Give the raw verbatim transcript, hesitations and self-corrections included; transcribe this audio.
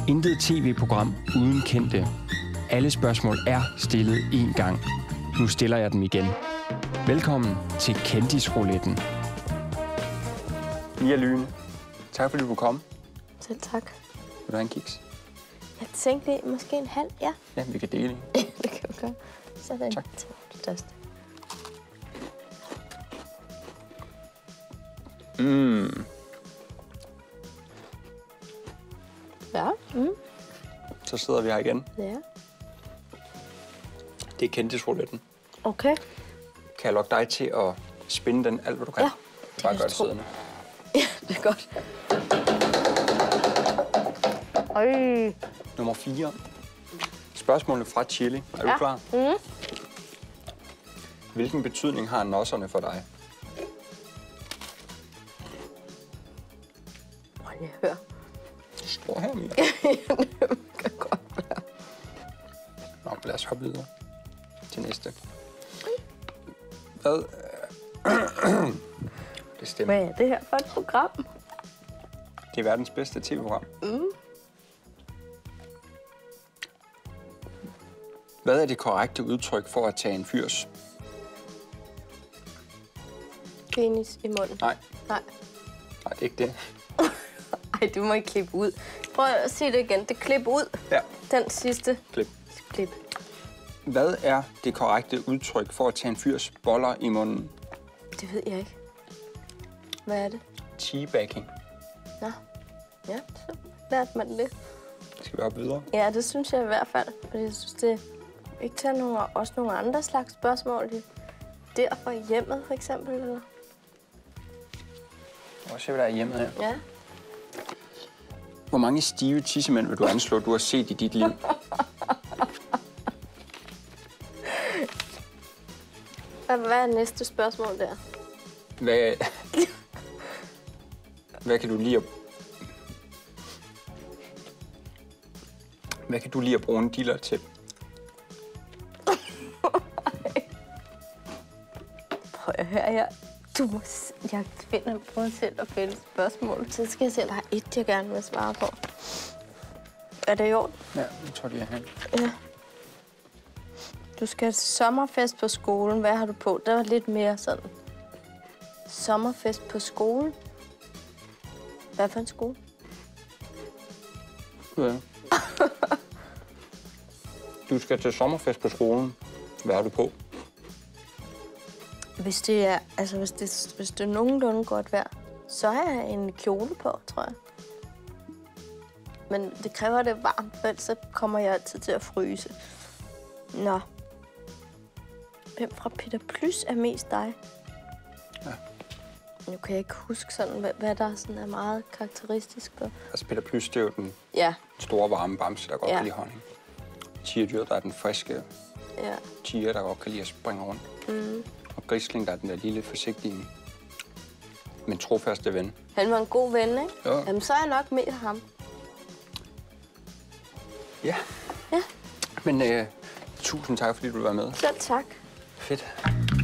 Intet tv-program uden kendte. Alle spørgsmål er stillet én gang. Nu stiller jeg dem igen. Velkommen til Kendisrouletten. Mia Lyne, tak fordi du kunne komme. Selv tak. Vil du have en kiks? Jeg tænkte måske en halv, ja. Ja, vi kan dele en. Det kan vi gøre. Sådan. Tak. Til det største. Mm. Ja. Mm. Så sidder vi her igen. Ja. Det er Kendisrouletten. Okay. Kan jeg lokke dig til at spinde den alt, hvad du kan? Ja, det Bare gør det siddende. Ja, det er godt. Øj. Nummer fire. Spørgsmålet fra Chili. Er du Ja. klar? Mm. Hvilken betydning har nosserne for dig? Må jeg høre. Står her, Mia. Det kan godt være. Nå, lad os hoppe videre til næste. Hvad? Det stemmer. Hvad er det her for et program? Det er verdens bedste tv-program. Mm. Hvad er det korrekte udtryk for at tage en fyrs? Penis i munden. Nej, Nej. nej, det er ikke det. Ej, du må ikke klippe ud. Prøv at sige det igen. Det klip ud. Ja, Den sidste. klip. Klip. Hvad er det korrekte udtryk for at tage en fyrs boller i munden? Det ved jeg ikke. Hvad er det? Teabagging. Nå. Ja, så lærte man det. Skal vi op videre? Ja, det synes jeg i hvert fald. Fordi jeg synes, det ikke tager nogle, også nogle andre slags spørgsmål. Der fra hjemmet, for eksempel. Eller? Prøv at se, hvad der er hjemme her. Ja. Hvor mange stive tissemænd vil du anslå, du har set i dit liv? Hvad, hvad er næste spørgsmål der? Hvad, hvad kan du lide at... Hvad kan du lide at bruge en diller til? Prøv at høre her. Du må... s- Jeg finder på selv at finde spørgsmål. Så skal jeg se, at der er et, jeg gerne vil svare på. Er det i orden? Ja, jeg tror, det er her. Ja. Du skal til sommerfest på skolen. Hvad har du på? Det var lidt mere sådan. Sommerfest på skolen? Hvad for en skole? Ja. Du skal til sommerfest på skolen. Hvad har du på? Hvis det er, altså hvis det, hvis det er nogenlunde godt vejr, så har jeg en kjole på, tror jeg. Men det kræver, at det er varmt, for ellers så kommer jeg altid til at fryse. Nå. Hvem fra Peter Plys er mest dig? Ja. Nu kan jeg ikke huske sådan, hvad, hvad der sådan er meget karakteristisk for. Altså, Peter Plys, det er jo den Ja, store, varme bamse, der godt Ja. kan lide honning. Tigerdyr, der er den friske ja. tiger, der godt kan lide at springe rundt. Mm. Og grisling, der er den der lille, forsigtige, men trofaste ven. Han var en god ven, ikke? Jo. Jamen, så er jeg nok med ham. Ja. Ja. Men øh, tusind tak, fordi du var med. Selv tak. Fedt.